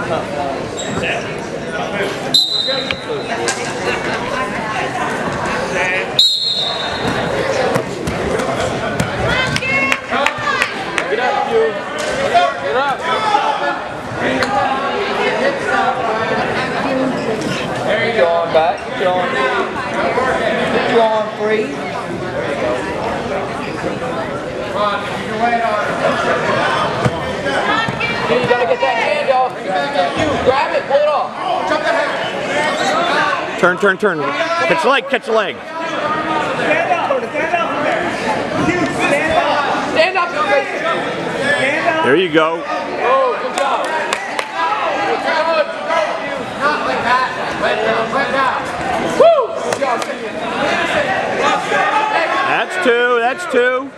Get your arm back, get your arm free. Come on, keep your weight on it. You gotta get that hand off. Grab it, pull it off. Jump the head. Turn. Catch the leg, catch the leg. Stand up from there. Hugh, stand up. Stand up. Stand up. There you go. Oh, good job. Not like that. Let down. Woo! Good job. That's two.